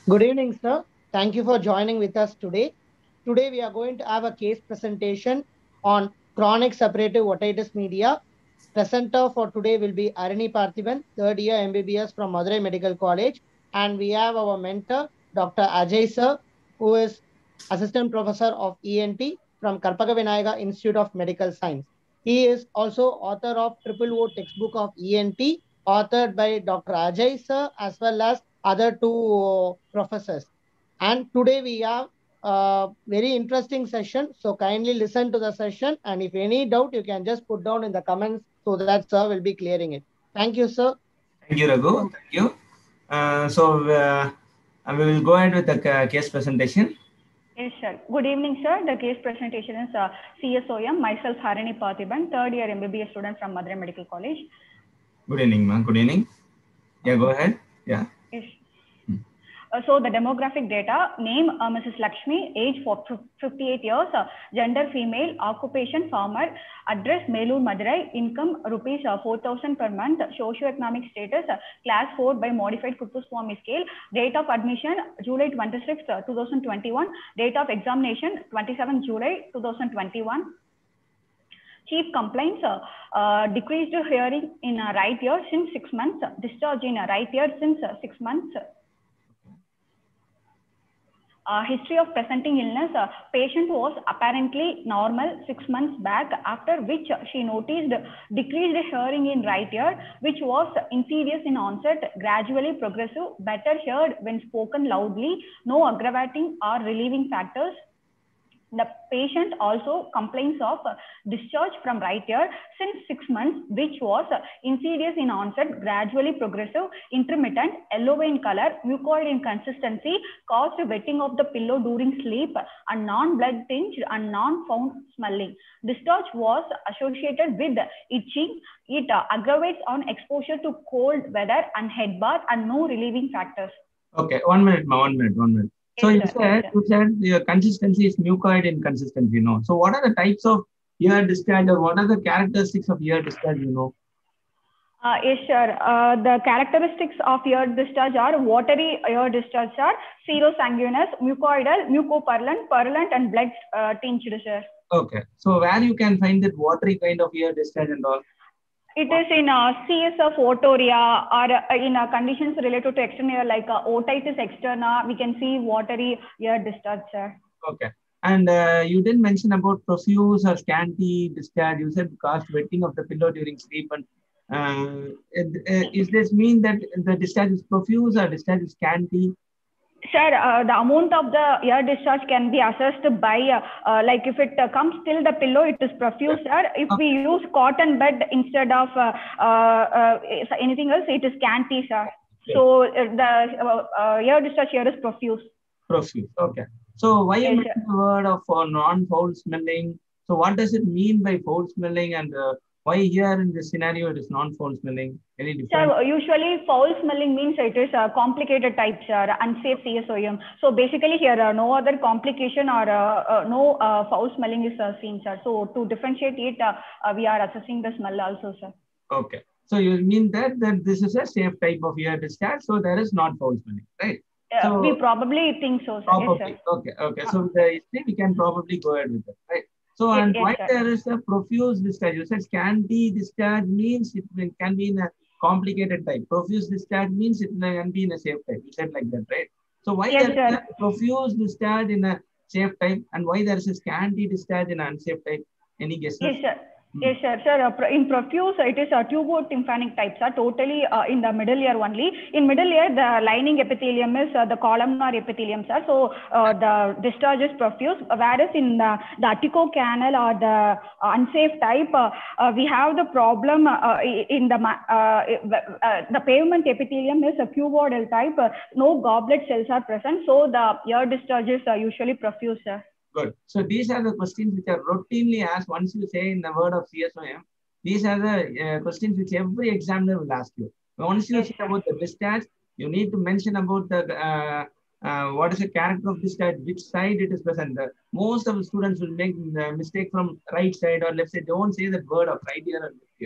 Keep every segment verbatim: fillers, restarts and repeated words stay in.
Good evening, sir. Thank you for joining with us today. Today, we are going to have a case presentation on chronic suppurative otitis media. Presenter for today will be Arini Parthiban, third year M B B S from Madurai Medical College. And we have our mentor, Doctor Ajay sir, who is Assistant Professor of E N T from Karpaka Vinayaka Institute of Medical Science. He is also author of Triple O textbook of E N T, authored by Doctor Ajay sir, as well as other two uh, professors. And today we have a very interesting session. So kindly listen to the session. And if any doubt, you can just put down in the comments so that sir will be clearing it. Thank you, sir. Thank you, Raghu. Thank you. Uh, so uh, we will go ahead with the uh, case presentation. Yes, sir. Good evening, sir. The case presentation is uh, C S O M. Myself, Harini Parthiban, third year M B B S student from Madurai Medical College. Good evening, ma'am. Good evening. Yeah, go ahead. Yeah. Yes. Uh, so the demographic data: name uh, Missus Lakshmi, age for fifty-eight years, uh, gender female, occupation farmer, address Melur Madurai, income rupees uh, four thousand per month, socioeconomic status uh, class four by modified Kuppuswamy scale, date of admission July twenty-sixth, uh, two thousand twenty-one, date of examination twenty-seventh July two thousand twenty-one. Chief complaints, uh, uh, decreased hearing in uh, right ear since six months, discharge in uh, right ear since uh, six months. Uh, history of presenting illness, uh, patient was apparently normal six months back, after which she noticed decreased hearing in right ear, which was insidious in onset, gradually progressive, better heard when spoken loudly, no aggravating or relieving factors. The patient also complains of discharge from right ear since six months, which was insidious in onset, gradually progressive, intermittent, yellow in color, mucoid in consistency, caused wetting of the pillow during sleep, and non-blood tinged and non-found smelling. Discharge was associated with itching. It aggravates on exposure to cold weather and head bath, and no relieving factors. Okay, one minute, ma, one minute, one minute. So yes, you sir, said yes, you said your consistency is mucoid inconsistency, you know. So what are the types of ear discharge, or what are the characteristics of ear discharge, you know? Uh, yes, sir. Uh, the characteristics of ear discharge are watery ear discharge are serosanguinous, mucoidal, mucopurulent, purulent, and blood uh, tinged, sir. Okay. So where you can find that watery kind of ear discharge and all? It is in uh, C S F otorrhea, or uh, in uh, conditions related to external ear like uh, otitis externa. We can see watery ear discharge, sir. Okay. And uh, you didn't mention about profuse or scanty discharge. You said caused wetting of the pillow during sleep. And uh, uh, is this mean that the discharge is profuse or discharge is scanty? Sir, uh, the amount of the ear discharge can be assessed by, uh, uh, like if it uh, comes till the pillow, it is profuse, sir. If okay. we use cotton bed instead of uh, uh, uh, anything else, it is scanty, sir. Okay. So uh, the uh, uh, ear discharge here is profuse. Profuse, okay. So why you mentioned the word of uh, non-foul smelling? So what does it mean by foul smelling, and uh, why here in this scenario it is non-foul smelling? Any different? So usually foul smelling means it is a complicated type, sir, unsafe C S O M. So basically here uh, no other complication or uh, uh, no uh, foul smelling is uh, seen, sir. So to differentiate it, uh, uh, we are assessing the smell also, sir. Okay. So you mean that, that this is a safe type of ear discharge, so there is not foul smelling, right? Uh, so, we probably think so, sir. Probably. Yes, sir. Okay, okay. So the history we can probably go ahead with that, right? So, yes, and yes, why sir. There is a profuse discharge? You said scanty discharge means it can be in a complicated type. Profuse discharge means it can be in a safe type. You said like that, right? So why yes, there is a profuse discharge in a safe type, and why there is a scanty discharge in an unsafe type? Any guesses? Yes, sir. Yes, sir. Sir, uh, in profuse, it is a tubotympanic types are totally uh, in the middle ear only. In middle ear, the lining epithelium is uh, the columnar epithelium, sir. So uh, the discharge is profuse. Whereas in the, the articocanal or the uh, unsafe type, uh, uh, we have the problem uh, in the uh, uh, the pavement epithelium is a cuboidal type. Uh, no goblet cells are present, so the ear discharges are usually profuse, sir. Good. So these are the questions which are routinely asked once you say in the word of C S O M. These are the uh, questions which every examiner will ask you. Once you yes, say about the discharge, you need to mention about the uh, uh, what is the character of discharge, which side it is present. The, most of the students will make the mistake from right side or left side. Don't say the word of right ear or left ear.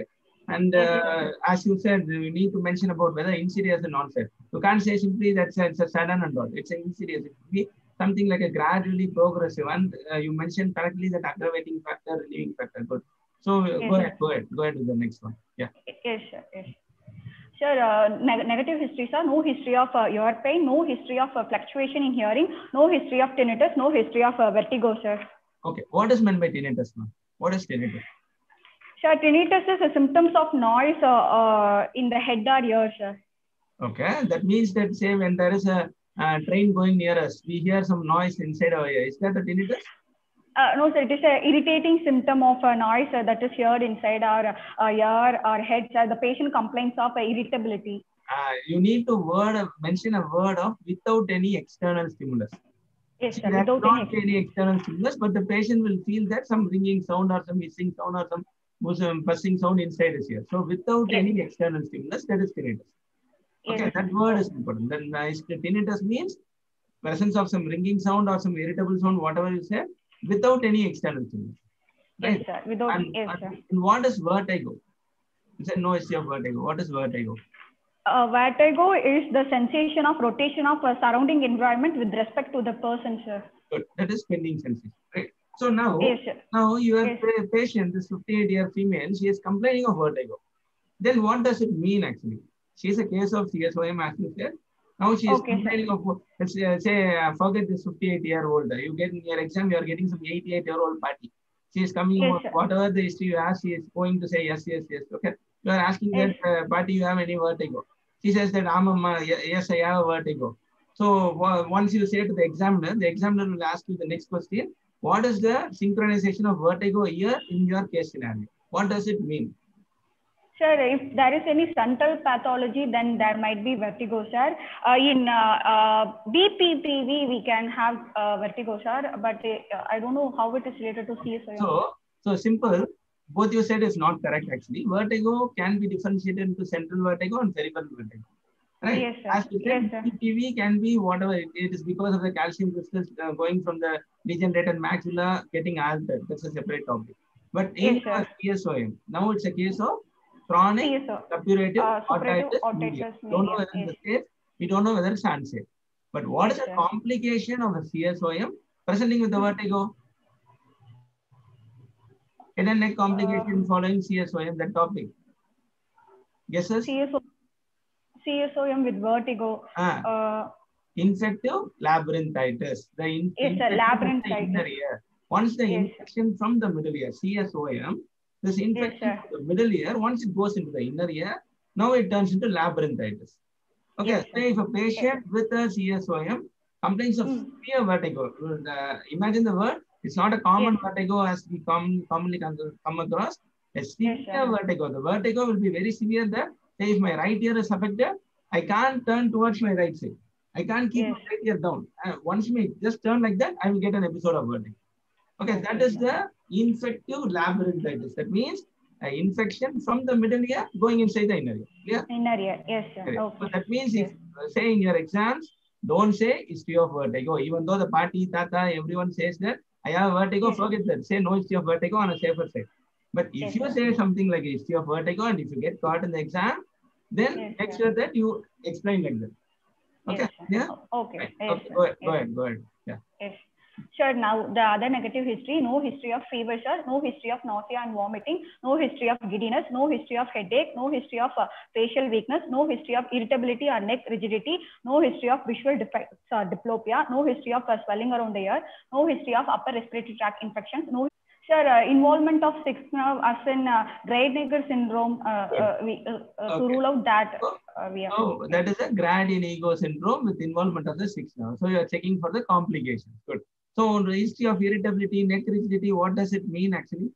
And uh, as you said, we need to mention about whether insidious or non-set. You can't say simply that's a, it's a sudden and all. It's an insidious. It could be something like a gradually progressive. And uh, you mentioned correctly that aggravating factor, relieving factor. Good. So uh, Yes, go sir. ahead, go ahead, go ahead with the next one. Yeah. Yes, sir. Yes. Sir, uh, neg negative history, sir. No history of uh, ear pain, no history of uh, fluctuation in hearing, no history of tinnitus, no history of uh, vertigo, sir. Okay. What is meant by tinnitus now? What is tinnitus? Sir, tinnitus is a symptoms of noise uh, uh, in the head or ear, sir. Okay. That means that say when there is a uh, train going near us, we hear some noise inside our ear. Is that the tinnitus? Uh, no, sir, it is an irritating symptom of a noise uh, that is heard inside our uh, ear or head, sir. The patient complains of uh, irritability. Uh, you need to word mention a word of without any external stimulus. Yes, See, sir. that's Without not any... any external stimulus, but the patient will feel that some ringing sound or some hissing sound or some buzzing sound inside his ear. So without yes. any external stimulus, that is tinnitus. Okay, Yes. that word is important. Then uh, tinnitus means presence of some ringing sound or some irritable sound, whatever you say, without any external stimulus. Right? Yes, sir. Without, and, yes, and, sir. and what is vertigo? You said no history of vertigo. What is vertigo? Uh, vertigo is the sensation of rotation of a surrounding environment with respect to the person, sir. Good. That is spinning sensation. Right. So now, yes, sir. now your yes. patient, this fifty-eight year female, she is complaining of vertigo. Then what does it mean actually? She is a case of C S O M, as you said. Now she is okay, complaining sir. of, let's uh, say, uh, forget this fifty-eight year old. You get in your exam, you are getting some eighty-eight year old party. She is coming, yes, whatever the history you ask, she is going to say yes, yes, yes. Okay. You are asking yes. that uh, party, you have any vertigo? She says that I'm a, yes, I have a vertigo. So once you say to the examiner, the examiner will ask you the next question. What is the synchronization of vertigo here in your case scenario? What does it mean? Sir, if there is any central pathology, then there might be vertigo, sir. Uh, in uh, uh, B P P V, we can have uh, vertigo, sir, but uh, I don't know how it is related to C S O M. So, so simple. Both you said is not correct actually. Vertigo can be differentiated into central vertigo and peripheral vertigo. Right? Yes, sir. As you said, yes, sir. B P P V can be whatever. It, it is because of the calcium crystals uh, going from the degenerated maxilla getting altered. That's a separate topic. But in yes, C S O M, now it's a case of chronic suppurative uh, otitis media. media. Don't know whether yes. it's safe. We don't know whether it's unsafe. But what yes, is the sir. complication of a C S O M presenting with the vertigo? Head and neck complication uh, following C S O M, that topic. Guesses? C S O M with vertigo. Ah. Uh, infective labyrinthitis. The in yes, sir, labyrinthitis. Inner ear. Once the yes, infection sir. From the middle ear, C S O M, this infection yes, from the middle ear, once it goes into the inner ear, now it turns into labyrinthitis. Okay, yes, so if a patient yes. with a C S O M complains of mm. severe vertigo, uh, imagine the word. It's not a common yes. vertigo as we com commonly come across. A severe yes, vertigo. The vertigo will be very severe that, say, if my right ear is affected, I can't turn towards my right side. I can't keep yes. my right ear down. Uh, once me just turn like that, I will get an episode of vertigo. Okay, that is the infective labyrinthitis. That means an infection from the middle ear going inside the inner ear. Yeah? Inner ear, yes, sir. Okay. So that means yes. if uh, say in your exams, don't say history of vertigo. Even though the party, tata, everyone says that I have vertigo, yes. forget that. Say no history of vertigo on a safer side. But if yes, you sir. Say something like history of vertigo and if you get caught in the exam, then yes, make sure that you explain like that. Okay. Yes, yeah. Okay. Right. Yes, okay. Go ahead. Yes. Go ahead. Go ahead. Yeah. Yes. Sure. Now the other negative history: no history of fever, sir. No history of nausea and vomiting. No history of giddiness. No history of headache. No history of uh, facial weakness. No history of irritability or neck rigidity. No history of visual defects or diplopia. No history of uh, swelling around the ear. No history of upper respiratory tract infections. No. Sir, uh, involvement of sixth nerve as in uh, Grade-Neger syndrome, uh, uh, we, uh, uh, okay. to rule out that. Uh, we are, oh, that is a Grade-Neger syndrome with involvement of the sixth nerve. So you are checking for the complications. Good. So the history of irritability, neck rigidity, what does it mean actually?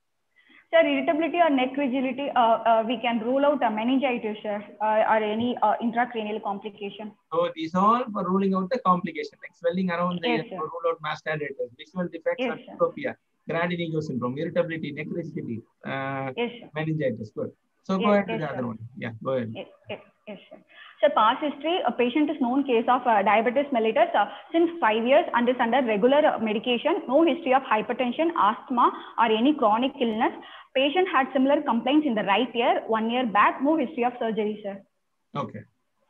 Sir, irritability or neck rigidity, uh, uh, we can rule out a meningitis, sir, uh, or any uh, intracranial complication. So these all for ruling out the complication, like swelling around the yes, ear, to rule out mastitis, visual defects, yes, or diplopia, Grade-Neger syndrome, irritability, neck rigidity, uh, yes, meningitis. Good. So go yes, ahead yes, to the sir. other one. Yeah, go ahead. Yes, yes. Yes, sir. So past history, a patient is known case of uh, diabetes mellitus uh, since five years and is under regular uh, medication. No history of hypertension, asthma, or any chronic illness. Patient had similar complaints in the right ear one year back. No history of surgery, sir. Okay.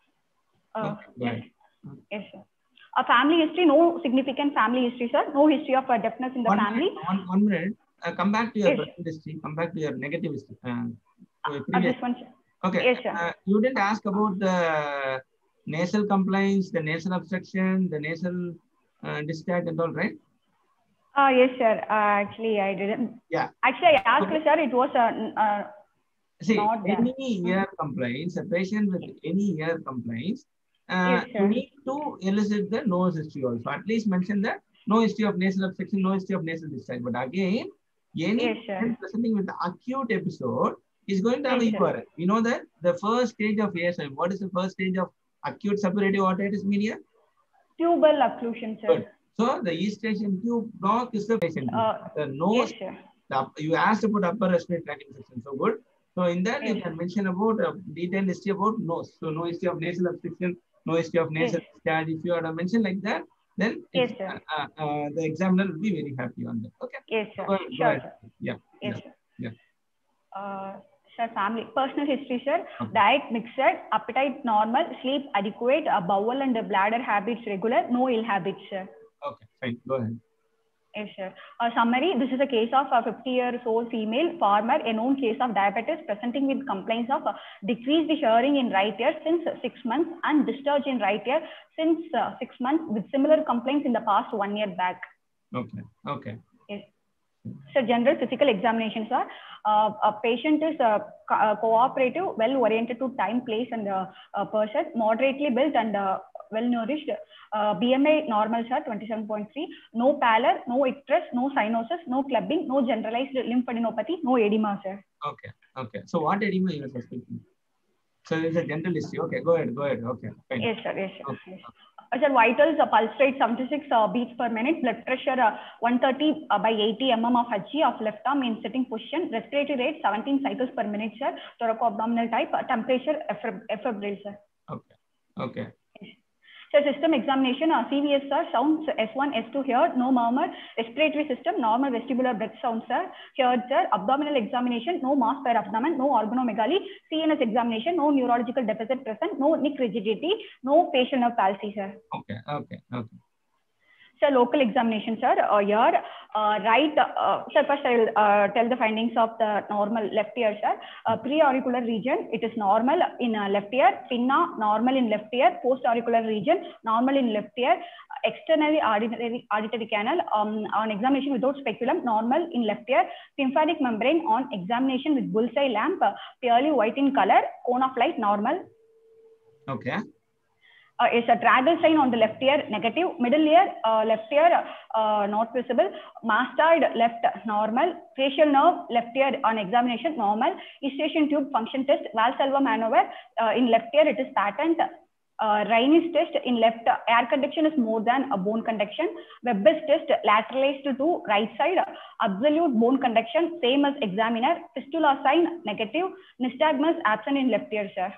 Uh, okay yes. Yes, sir. A family history, no significant family history, sir. No history of uh, deafness in the one family. Minute, one, one minute. Uh, come back to your yes. present history. Come back to your negative history. Uh, uh, this one, sir. Okay. Yes, sir. Uh, you didn't ask about the nasal complaints, the nasal obstruction, the nasal uh, discharge and all, right? Uh, yes, sir. Uh, actually, I didn't. Yeah. Actually, I asked, okay. sir. It was uh, uh, See, not any that. ear complaints, a patient with any ear complaints, uh, yes, you need to elicit the nose history also. At least mention the no history of nasal obstruction, no history of nasal discharge. But again, any yes, patient presenting with the acute episode is going to have yes, a U R L. You know that the first stage of A S M, what is the first stage of acute suppurative otitis media? Tubal occlusion, sir. Good. So the Eustachian tube block is the patient. Uh, the nose, yes, the, you asked about upper respiratory tract infection. So good. So in that yes. you can mention about a detailed history about nose. So no history of nasal obstruction, no history of nasal yes. discharge. If you are to mention like that, then yes, sir. Uh, uh, the examiner will be very happy on that. Okay. Yes, sir. Go ahead, sure, go ahead. sir. Yeah. Yes, yeah. sir. Yeah. Uh, sir, family personal history, sir. Okay. Diet mixed, appetite normal, sleep adequate, uh, bowel and bladder habits regular, no ill habits, sir. Okay, fine. Go ahead. Yes, sir. Uh, summary, this is a case of a fifty years old female farmer, a known case of diabetes presenting with complaints of uh, decreased hearing in right ear since six months and discharge in right ear since uh, six months with similar complaints in the past one year back. Okay, okay. Yes. So general physical examinations are, uh, a patient is uh, co uh, cooperative, well oriented to time, place and uh, uh, person, moderately built and uh, well nourished. Uh, B M I normal, sir, twenty-seven point three. No pallor, no icterus, no cyanosis, no clubbing, no generalized lymphadenopathy, no edema, sir. Okay, okay. So what edema you are suspecting? So it's a general issue. Okay, go ahead, go ahead. Okay, fine. Yes, sir. Yes, sir. Okay. Yes. Uh, sir, vitals, uh, pulse rate seventy-six uh, beats per minute, blood pressure uh, one thirty uh, by eighty millimeters of Hg of left arm in sitting position, respiratory rate seventeen cycles per minute, sir, thoracoabdominal type, uh, temperature febrile, sir. Okay, okay. So system examination, uh, C V S, sir, sounds S one, S two here, no murmur, respiratory system, normal vestibular breath sound, sir, here, sir, abdominal examination, no mass per abdomen, no organomegaly, C N S examination, no neurological deficit present, no neck rigidity, no facial nerve palsy, sir. Okay, okay, okay. So local examination, sir, uh, here, uh, right, uh, sir, first I will uh, tell the findings of the normal left ear, sir. Uh, pre-auricular region, it is normal in uh, left ear, pinna, normal in left ear, post-auricular region, normal in left ear, externally auditory, auditory canal, um, on examination without speculum, normal in left ear, tympanic membrane on examination with bullseye lamp, uh, purely white in color, cone of light, normal. Okay. Uh, is a tragal sign on the left ear negative, middle ear uh, left ear uh, not visible, mastoid left normal, facial nerve left ear on examination normal, eustachian tube function test, Valsalva maneuver uh, in left ear it is patent, uh, Raynaud's test in left uh, air conduction is more than a bone conduction, Weber's test lateralized to right side, absolute bone conduction same as examiner, fistula sign negative, nystagmus absent in left ear, sir.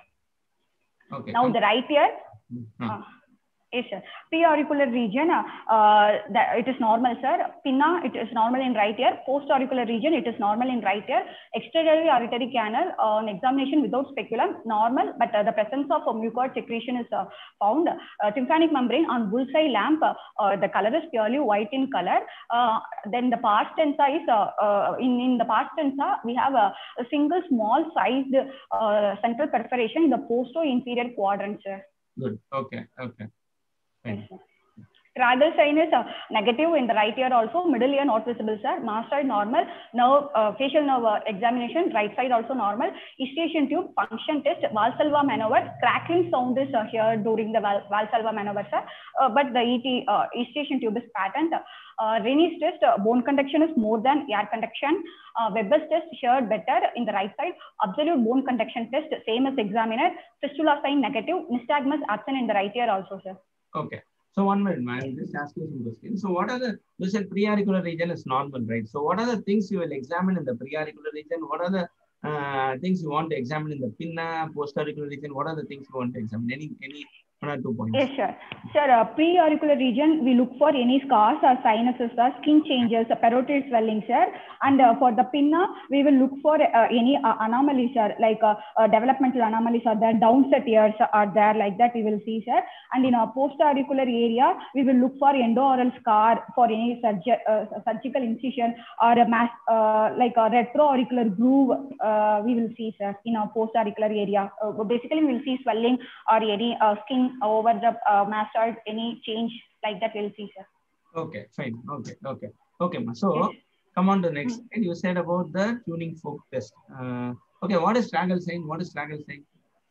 Okay. Now the right ear. Uh, yes, sir. Pre-auricular region, uh, uh, that it is normal, sir. Pinna, it is normal in right ear. Post-auricular region, it is normal in right ear. Externally auditory canal uh, on examination without speculum, normal, but uh, the presence of uh, mucoid secretion is uh, found. Uh, tympanic membrane on bullseye lamp, uh, uh, the color is purely white in color. Uh, then the pars tensa is, uh, uh, in, in the pars tensa, we have a, a single small sized uh, central perforation in the posto-inferior quadrant, sir. Good. Okay. Okay. Fine. Yes, tragal sign is uh, negative in the right ear also, middle ear not visible, sir. Mastoid normal, nerve, uh, facial nerve uh, examination, right side also normal. Eustachian tube function test, Valsalva maneuver, crackling sound is uh, here during the Val Valsalva maneuver, sir. Uh, but the E T, uh, Eustachian tube is patent. Uh, Raynaud's test, uh, bone conduction is more than air conduction. Uh, Weber's test here better in the right side. Absolute bone conduction test, same as examiner. Fistula sign negative. Nystagmus absent in the right ear also, sir. Okay. So one minute, I'll just ask you some questions. So what are the, you said pre-auricular region is normal, right? So what are the things you will examine in the pre-auricular region? What are the uh, things you want to examine in the pinna, post-auricular region? What are the things you want to examine? Any, any one or two points? Yes, sure. Sir, uh, pre-auricular region, we look for any scars or sinuses or skin changes, uh, parotid swelling, sir. And uh, for the pinna, we will look for uh, any uh, anomalies, sir, like uh, uh, developmental anomalies are there, downset ears are there, like that we will see, sir. And in our post-auricular area, we will look for endo-oral scar for any surg- uh, surgical incision or a mass, uh, like a retro-auricular groove, uh, we will see, sir, in our post-auricular area. Uh, basically, we will see swelling or any uh, skin over the uh, mastoid, any change like that we'll see, sir. Okay, fine. Okay, okay. Okay, ma. So, Yes. come on to the next. Mm. You said about the tuning fork test. Uh, okay, what is tragus sign? What is tragus sign?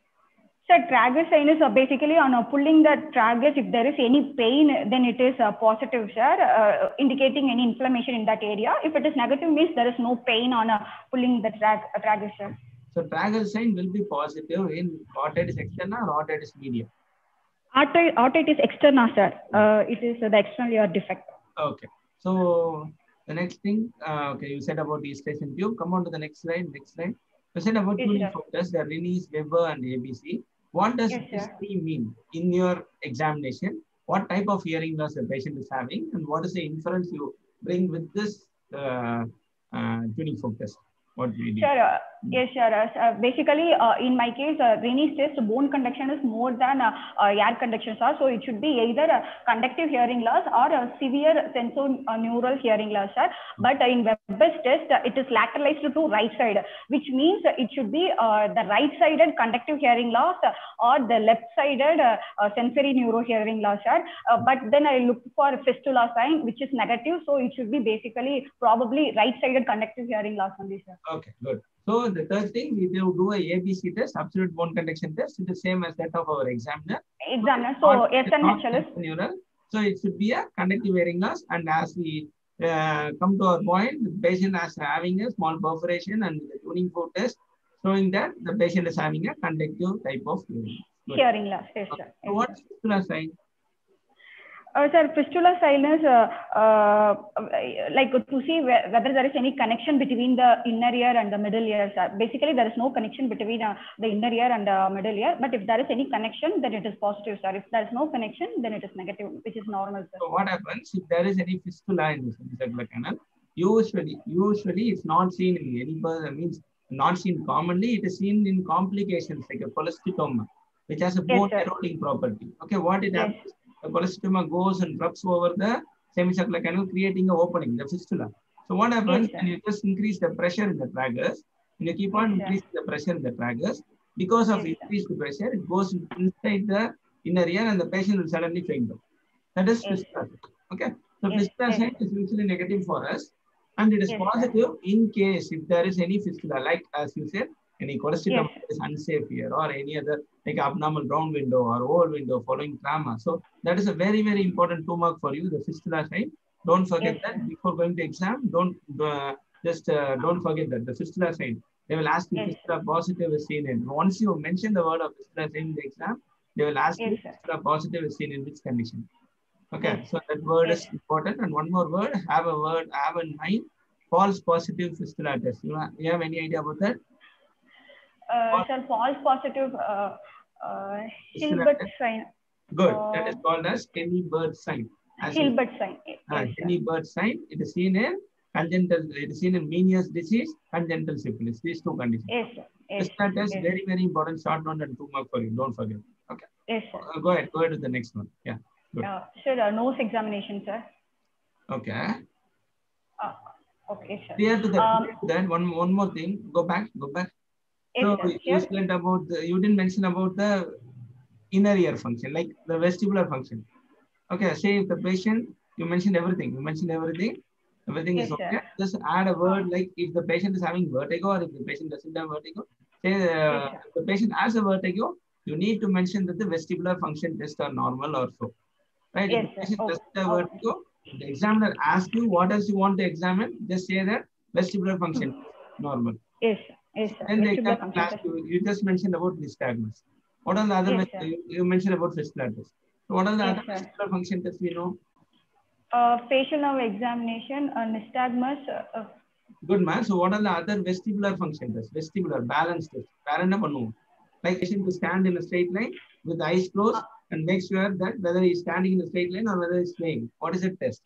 So tragus sign is uh, basically on uh, pulling the tragus. If there is any pain, then it is uh, positive, sir, uh, indicating any inflammation in that area. If it is negative, means there is no pain on uh, pulling the trag uh, tragus, sir. So tragus sign will be positive in otitis externa or otitis media. Otitis externa, sir. Uh, it is uh, the external ear defect. Okay. So the next thing, uh, okay, you said about the eustachian tube. Come on to the next slide. Next slide. You said about Yes, tuning sir. fork test, the Rennes, Weber, and A B C. What does Yes, this sir. three mean in your examination? What type of hearing loss the patient is having, and what is the inference you bring with this uh, uh, tuning fork test? What do you do? Sure. Uh, yes, sure. Uh, basically, uh, in my case, uh, Rennes test, bone conduction is more than uh, uh, ear conduction, sir. So it should be either a conductive hearing loss or a severe sensorineural hearing loss, sir. But uh, in Weber's test, uh, it is lateralized to right side, which means it should be uh, the right-sided conductive hearing loss uh, or the left-sided uh, uh, sensory neuro hearing loss, sir. Uh, but then I look for fistula sign, which is negative. So it should be basically probably right-sided conductive hearing loss only, sir. Okay, good. So the third thing, we will do a A B C test, absolute bone conduction test. It is same as that of our examiner. Examiner. So S N Not H L is. neural. So it should be a conductive hearing loss. And as we uh, come to our point, the patient is having a small perforation and the tuning fork test showing that the patient is having a conductive type of hearing. Good. Hearing loss, yes, sir. So what is fistula sign? Uh, sir, fistula sign is uh, uh, like to see wh- whether there is any connection between the inner ear and the middle ear, sir. Basically, there is no connection between uh, the inner ear and the middle ear. But if there is any connection, then it is positive, sir. If there is no connection, then it is negative, which is normal, sir. So what happens if there is any fistula in the semicircular canal? Usually, usually it's not seen in any person, means not seen commonly. It is seen in complications like a cholesteatoma, which has a bone Yes, sir. eroding property. Okay, what it Yes. happens? The cholesteatoma goes and rubs over the semicircular canal, creating an opening, the fistula. So what happens Yes, when you just increase the pressure in the tragus, and you keep on Yes, sir. increasing the pressure in the tragus, because of Yes, sir. increased pressure, it goes inside the inner ear and the patient will suddenly faint out. That is Yes, fistula. Okay. So Yes, fistula yes. sign is usually negative for us, and it is Yes, sir. positive in case if there is any fistula, like as you said, any cholesteatoma Yes. is unsafe here, or any other like abnormal round window or oval window following trauma. So that is a very, very important two mark for you, the fistula sign. Don't forget Yes, that sir. before going to exam. Don't uh, just uh, don't forget that the fistula sign. They will ask you Yes, fistula positive is seen in. Once you mention the word of fistula sign in the exam, they will ask you Yes, sir. fistula positive is seen in which condition. Okay, Yes. so that word Yes. is important. And one more word, have a word, have in mind, false positive fistula test. You, have, you have any idea about that? Uh, sir, false positive uh, uh, Fistula Hilbert test? sign. Good. Uh, That is called as Henny-Bird sign. As you Hilbert sign. Yes, uh, sir. Henny-Bird sign, it is seen in congenital, it is seen in Meniere's disease, congenital syphilis. These two conditions. Yes, sir. Yes, Fistula test, yes. very, very important. Short one and two mark for you. Don't forget. Okay. Yes, sir. Uh, go ahead. Go ahead to the next one. Yeah. Good. Uh, sir, uh, nose examination, sir. Okay. Uh, okay, sir. Clear to that. Um, Then one, one more thing. Go back. Go back. yes, So sir. you Here, said about the, you didn't mention about the inner ear function, like the vestibular function. Okay, say if the patient, you mentioned everything, you mentioned everything, everything Yes, is okay. sir. Just add a word like if the patient is having vertigo or if the patient doesn't have vertigo, say uh, Yes, sir. if the patient has a vertigo, you need to mention that the vestibular function tests are normal or so. Right? Yes, If the sir. patient Oh, doesn't have oh. vertigo, the examiner asks you what else you want to examine, just say that vestibular function normal. Yes, sir. Yes, sir. Then the Vestibular examiner function asks test. you, you just mentioned about nystagmus. What are the other, Yes, vest- sir. you, you mentioned about fistula test. So what are the Yes, other sir. vestibular function tests we know? Uh, facial nerve examination, uh, nystagmus, uh, uh, Good, man. So what are the other vestibular function tests? Vestibular, balance test. Like patient to stand in a straight line with the eyes closed uh, and make sure that whether he's standing in a straight line or whether he's swaying. What is the test?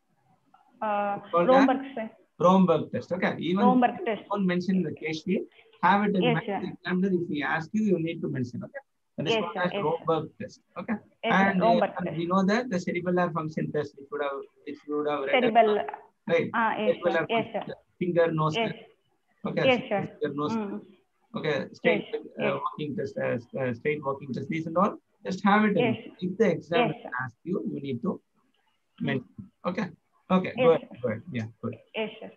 Uh, Romberg test. Romberg test. Okay. Even Romberg test. Don't mention the case sheet. Have it in yes, mind. Examiner, if he asks you, you need to mention. Okay. That is yes, called as yes, Romberg test. Okay. Yes, and uh, and we know that the cerebellar function test, which would have, which would have cerebral. Right. Uh, yes, cerebellar yes, function, finger, nose. Yes. Test. Okay. Yes, sir. Finger, nose. Mm. Okay. Straight yes, uh, yes. walking test, uh, uh, straight walking test. These and all. Just have it in. Yes. If the examiner yes, asks you, you need to mention. Okay. Okay. Yes, go ahead. Go ahead. Yeah. Good. Yes, sir.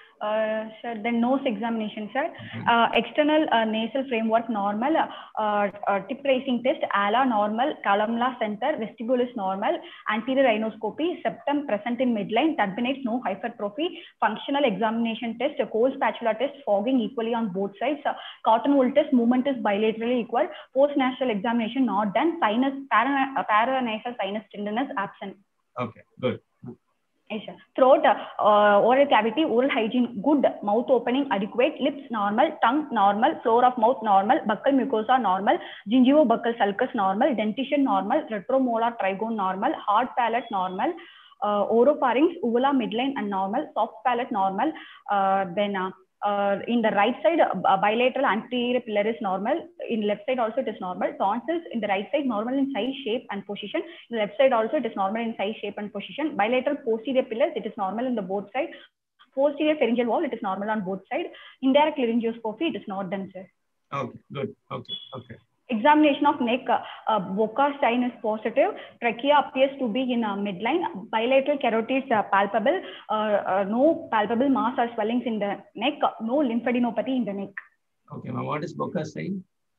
Uh, sir, then nose examination, sir. Uh, external uh, nasal framework normal, uh, uh, tip raising test, ala normal, columnar center, vestibule is normal, anterior rhinoscopy, septum present in midline, turbinates, no hypertrophy, functional examination test, Coles spatula test, fogging equally on both sides, uh, cotton wool test, movement is bilaterally equal, post-nasal examination not done, sinus, para, uh, paranasal sinus tenderness absent. Okay, good. Yes, sir. Throat, uh, oral cavity, oral hygiene good, mouth opening adequate, lips normal, tongue normal, floor of mouth normal, buccal mucosa normal, gingivobuccal sulcus normal, dentition normal, retromolar trigone normal, hard palate normal, uh, oropharynx, uvula midline and normal, soft palate normal, uh, then uh, Uh, in the right side, uh, bilateral anterior pillar is normal. In left side also it is normal. Tonsils in the right side normal in size, shape and position. In the left side also it is normal in size, shape and position. Bilateral posterior pillars, it is normal in the both sides. Posterior pharyngeal wall, it is normal on both sides. Indirect laryngoscopy, it is not done, sir. Okay, good. Okay, okay. Examination of neck, uh, uh, Boca sign is positive. Trachea appears to be in uh, midline. Bilateral carotids are palpable. Uh, uh, no palpable mass or swellings in the neck. No lymphadenopathy in the neck. Okay, now what is Boca sign?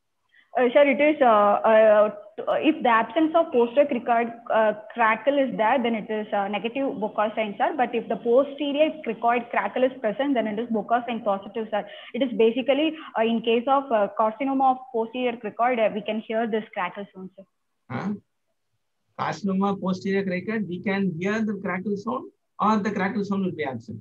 Uh, sir, it is, uh, uh, if the absence of posterior cricoid uh, crackle is there, then it is uh, negative Boca sign, sir. But if the posterior cricoid crackle is present, then it is Boca sign positive, sir. It is basically, uh, in case of uh, carcinoma of posterior cricoid, uh, we can hear this crackle sound, sir. Huh? Carcinoma posterior cricoid, we can hear the crackle sound, or the crackle sound will be absent?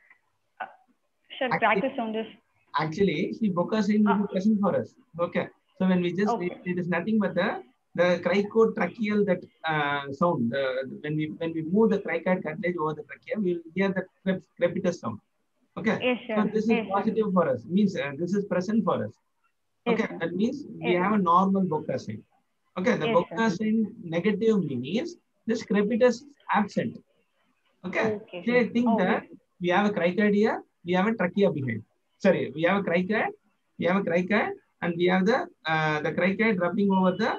Uh, sir, actually, crackle sound is... Actually, see, Boca sign will uh, be present for us. Okay. So when we just, okay. it, it is nothing but the the cricotracheal that uh, sound. Uh, when we when we move the cricoid cartilage over the trachea, we will hear the crep, crepitus sound. Okay. Yes, sir. So this is yes, positive sir. for us. Means uh, this is present for us. Okay. Yes, that means we yes, have a normal Boca sign. Okay. The yes, Boca sign negative means this crepitus is absent. Okay. okay. So I think okay. that we have a cricoid here. We have a trachea behind. Sorry, we have a cricoid. We have a cricoid. And we have the uh, the cricoid rubbing over the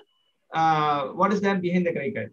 uh, what is there behind the cricoid?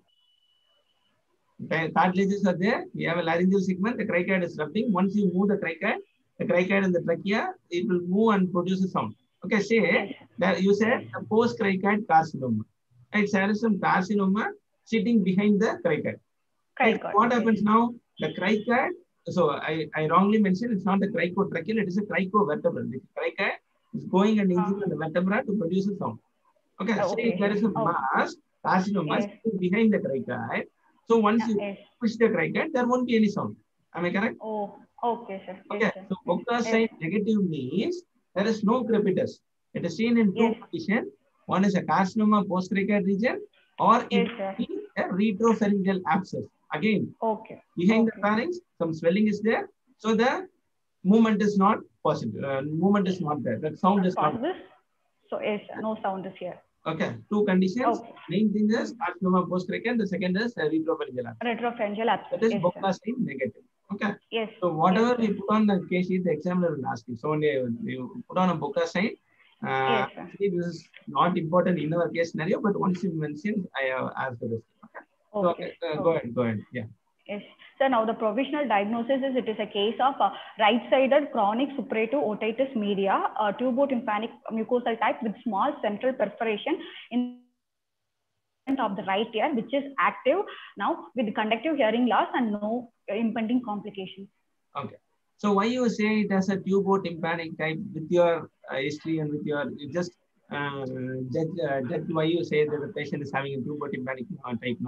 The cartilages are there. We have a laryngeal segment. The cricoid is rubbing. Once you move the cricoid, the cricoid and the trachea, it will move and produce a sound. Okay, say that you said the post cricoid carcinoma. Right, there is some carcinoma sitting behind the cricoid. Right? What happens now? The cricoid. So I, I wrongly mentioned it's not the cricotracheal. It is a cricovertebral. The cricoid is going and engaging uh, the vertebra to produce a sound. Okay, oh, so okay. if there is a mass, carcinoma yes. behind the cricoid. So once you yes. push the cricoid, there won't be any sound. Am I correct? Oh, okay, sir. Okay, yes, so Boca sign yes. negative means there is no crepitus. It is seen in two yes. conditions. One is a carcinoma post-cricoid region, or yes, it is a retropharyngeal abscess. Again, okay. behind okay. the pharynx, some swelling is there. So the movement is not possible. Uh, movement is not there. The sound is possible. not. So yes, no sound is here. Okay, two conditions. Okay. Main thing is carcinoma post-cricoid. The second is uh, retropharyngeal abscess. Retropharyngeal abscess. That is yes, Boca sign negative. Okay. Yes. So whatever yes, we put on the case sheet, the examiner will ask you. So when you put on a Boca sign, uh, yes, actually this is not important in our case scenario, but once you mention, I have asked the rest. Okay. So, okay. uh, okay. Go ahead. Go ahead. Yeah. Yes. So now the provisional diagnosis is it is a case of uh, right-sided chronic suppurative otitis media, uh, tubotympanic mucosal type with small central perforation in of the right ear, which is active now with conductive hearing loss and no impending complications. Okay. So why you say it as a tubotympanic type with your uh, history and with your, you just uh, judge, uh, judge why you say that the patient is having a tubotympanic uh, type now?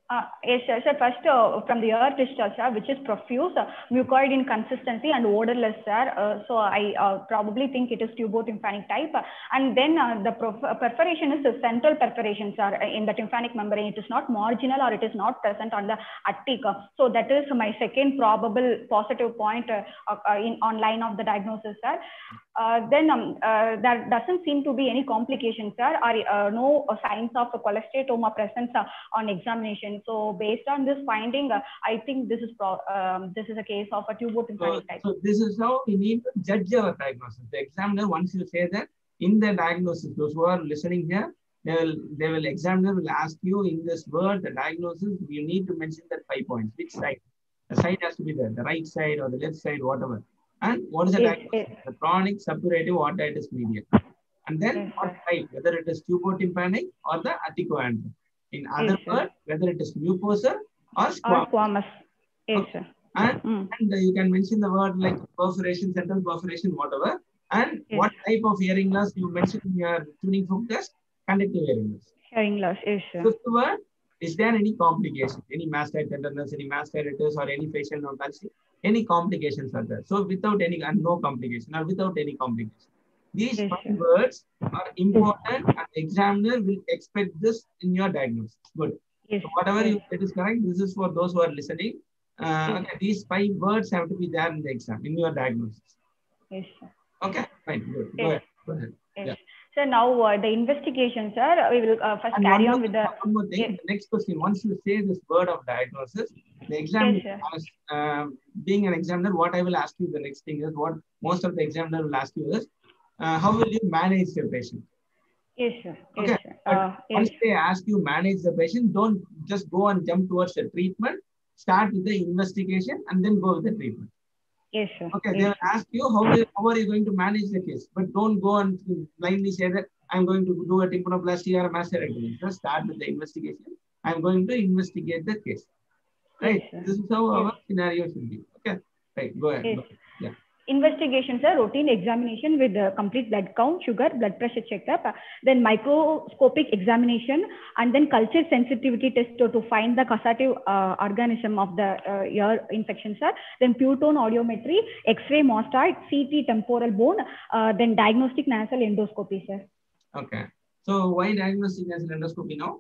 Uh, yes, sir. So first, uh, from the ear discharge, sir, which is profuse, uh, mucoid in consistency and odorless, sir. Uh, so I uh, probably think it is tubotympanic type. Uh, and then uh, the perforation is the central perforation, sir, in the tympanic membrane. It is not marginal or it is not present on the attic. Uh, so that is my second probable positive point uh, uh, in on line of the diagnosis, sir. Uh, then um, uh, there doesn't seem to be any complications, sir, or uh, no uh, signs of cholesteatoma presence uh, on examination. So based on this finding, uh, I think this is pro um, this is a case of a tubotympanic so, type. So this is how we need to judge our diagnosis. The examiner, once you say that in the diagnosis, those who are listening here, they will, they will examiner will ask you in this word, the diagnosis, you need to mention that five points. Which side? The side has to be there, the right side or the left side, whatever. And what is the Yes, diagnosis? yes. The chronic suppurative otitis media. And then Yes, what type, whether it is tubotympanic or the atticoandron. In other Yes, words, whether it is mucosal or or squamous. squamous. Yes, Okay. sir. And, Mm. and you can mention the word like perforation, central perforation, whatever. And Yes. what type of hearing loss you mentioned in your tuning fork test? Conductive hearing loss. Hearing loss. Yes, sir. Fifth word, is there any complication? Any mastoid tenderness, any mastoiditis, or any facial nerve palsy? Any complications are there? So without any, and no complication, or without any complication. These Yes, five sir. words are important, and the examiner will expect this in your diagnosis. Good. Yes. So whatever Yes. you it is correct. This is for those who are listening. Uh, Yes. okay, these five words have to be there in the exam, in your diagnosis. Yes, sir. Okay, fine, good. Go Yes. ahead. Go ahead. Yes. Yeah. So now uh, the investigation, sir, we will uh, first And carry one on more, with the. one more thing, Yes. the next question, once you say this word of diagnosis, the examiner, Yes, asks, uh, being an examiner, what I will ask you the next thing is, what most of the examiner will ask you is, uh, how will you manage the patient? Yes, sir. Okay, Yes, sir. but Uh, once yes. they ask you manage the patient, don't just go and jump towards the treatment. Start with the investigation and then go with the treatment. Yes, sir. Okay, Yes, they will sir. ask you how, will, how are you going to manage the case, but don't go and blindly say that I'm going to do a tympanoplasty or a mastoidectomy. Just start with the investigation. I'm going to investigate the case. Right. Yes, sir. This is how Yes. our scenario should be. Okay. Right. Go ahead. Yes. Go ahead. Yeah. Investigations are routine examination with uh, complete blood count, sugar, blood pressure checkup, uh, then microscopic examination, and then culture sensitivity test to, to find the causative uh, organism of the uh, ear infection, sir. Then pure tone audiometry, X-ray mastoid, C T temporal bone, uh, then diagnostic nasal endoscopy, sir. Okay. So why diagnostic nasal endoscopy now?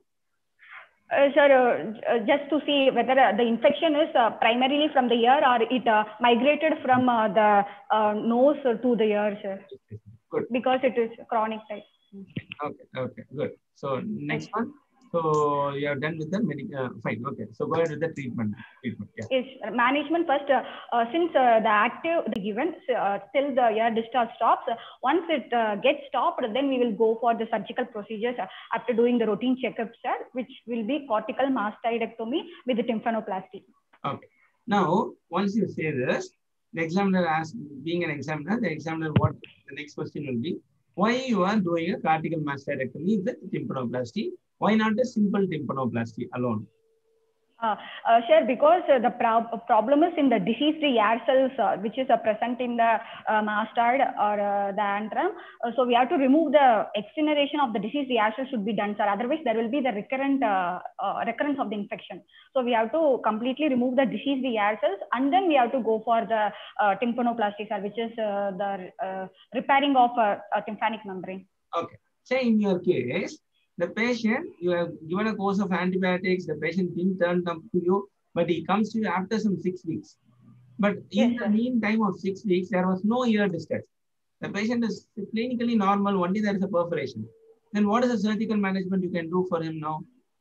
Uh, sir, uh, uh, just to see whether uh, the infection is uh, primarily from the ear or it uh, migrated from uh, the uh, nose to the ear, sir. Good. Because it is chronic type. Okay. Okay. Good. So next one. So you are done with the medical. Uh, fine. Okay. So go ahead with the treatment. Treatment. Yeah. Yes, management first. Uh, uh, since uh, the active the given uh, till the ear discharge stops. Uh, once it uh, gets stopped, then we will go for the surgical procedures uh, after doing the routine checkups, sir, which will be cortical mastoidectomy with the tympanoplasty. Okay. Now, once you say this, the examiner asks, being an examiner, the examiner, what the next question will be, why you are doing a cortical mastoidectomy with tympanoplasty? Why not a simple tympanoplasty alone? Uh, uh, sure, because uh, the pro problem is in the diseased ear cells, uh, which is uh, present in the uh, mastoid or uh, the antrum. Uh, so we have to remove the excineration of the diseased ear cells should be done, sir. Otherwise, there will be the recurrent uh, uh, recurrence of the infection. So we have to completely remove the diseased ear cells, and then we have to go for the uh, tympanoplasty, sir, which is uh, the uh, repairing of uh, a tympanic membrane. Okay. Say in your case, the patient, you have given a course of antibiotics, the patient didn't turn up to you, but he comes to you after some six weeks. But in Yes, the sir. meantime of six weeks, there was no ear discharge. The patient is clinically normal, only there is a perforation. Then what is the surgical management you can do for him now?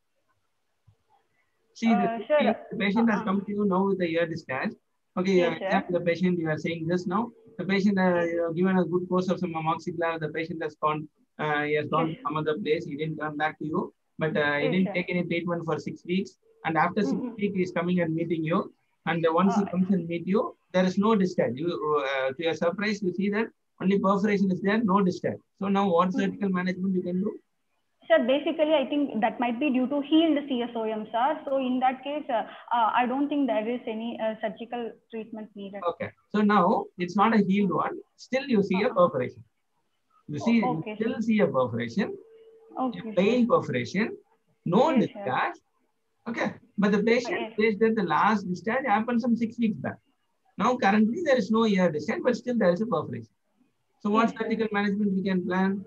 See, Uh, the, sir, the patient has uh, come to you now with the ear discharge. Okay, yes, uh, sir. the patient, you are saying this now. The patient, uh, you have given a good course of some amoxicillin. The patient has gone, uh, he has gone Yes. to some other place. He didn't come back to you, but uh, he Yes, didn't sir. take any treatment for six weeks. And after six Mm-hmm. weeks, he is coming and meeting you. And uh, once he Uh, comes and meet you, there is no discharge. You, uh, to your surprise, you see that only perforation is there, no discharge. So now, what surgical management you can do? Sir, basically, I think that might be due to healed C S O M, sir. So in that case, uh, uh, I don't think there is any uh, surgical treatment needed. Okay. So now it's not a healed one. Still, you see a perforation. You see, Oh, you okay, still sir. see a perforation, Okay, a plain perforation, no Yes, sir. discharge. Okay. But the patient Yes. says that the last discharge happened some six weeks back. Now currently there is no ear discharge, but still there is a perforation. So what Yes, sir. surgical management we can plan?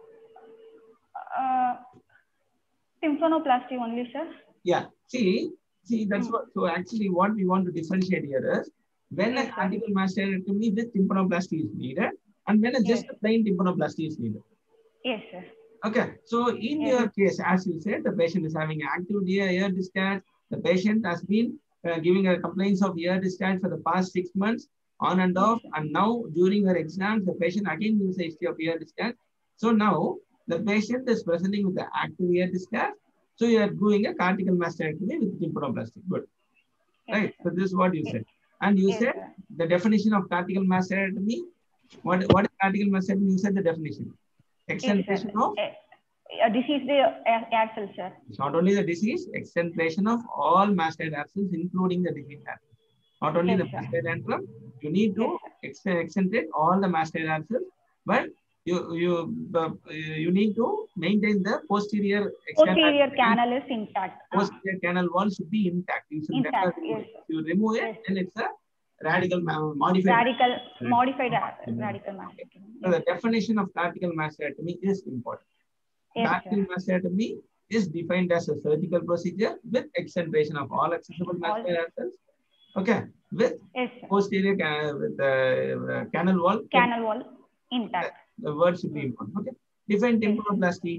Uh, tympanoplasty only, sir. Yeah. See, see that's Mm. what. So actually, what we want to differentiate here is when a Yes, sir. surgical mastectomy with tympanoplasty is needed, and when a just Yes. a plain tympanoplasty is needed. Yes, sir. Okay. So in Yes. your case, as you said, the patient is having active ear ear discharge. The patient has been uh, giving a complaints of ear discharge for the past six months on and off, Yes, and now during her exams, the patient again gives a history of ear discharge. So now the patient is presenting with the active ear discharge. So you are doing a cortical mastectomy with tympanoplasty. Good. yes, Right. sir. So this is what you Yes. said. And you Yes, said sir. the definition of cortical mastectomy. What, what is cortical mastectomy? You said the definition. Yes, sir. Extension of, Uh, uh, this is the uh, axle, sir. it's not only the disease, extension of all mastoid axons, including the disease axons. Not only Yes, the sir. mastoid antrum, you need to Yes, ex excentrate all the mastoid axons, but you you uh, you need to maintain the posterior external Posterior canal is intact. Ah, posterior canal wall should be intact. You should never intact. remove Yes, it. sir. If you remove it, Yes, then sir. it's a radical ma- modified. Radical, modified ra- mastectomy. radical mastectomy. So the Yes, sir. definition of cortical mastectomy is important. Yes, Cortical sir. mastectomy is defined as a surgical procedure with extension of all accessible All- mastoid axons. Okay, with Yes, sir. posterior can with the uh, canal wall. Canal wall intact. The word should be important. Okay, define tympanoplasty.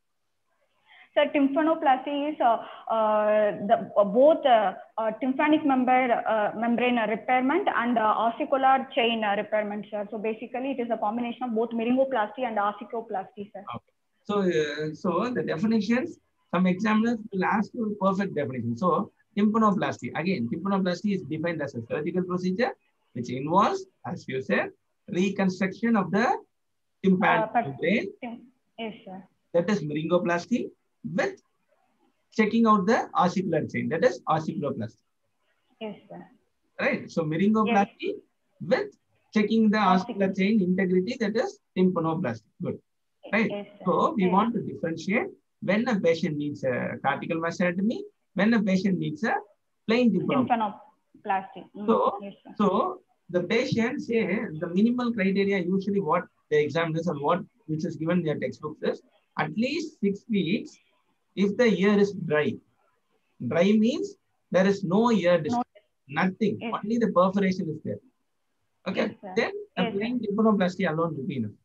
So tympanoplasty is uh, uh, the uh, both uh, uh, tympanic membrane uh, membrane repairment and uh, ossicular chain uh, repairment, sir. So basically, it is a combination of both meringoplasty and ossicoplasty, sir. Okay. So, uh, so the definitions. Some examiners will ask you perfect definition. So, tympanoplasty. Again, tympanoplasty is defined as a surgical procedure which involves, as you said, reconstruction of the tympanic Uh, membrane. Yes, sir. That is meringoplasty with checking out the ossicular chain. That is ossiculoplasty. Yes, sir. Right. So, meringoplasty yes. with checking the ossicular chain integrity. That is tympanoplasty. Good. Right. Yes, so, we yes. want to differentiate when a patient needs a cortical mastectomy, when a patient needs a plain tympanoplasty. Mm. So, yes, so the patient say the minimal criteria usually what the examiners and what which is given in their textbooks is at least six weeks if the ear is dry. Dry means there is no ear discharge, no. nothing, yes. only the perforation is there. Okay, yes, then a yes, plain tympanoplasty alone will be enough.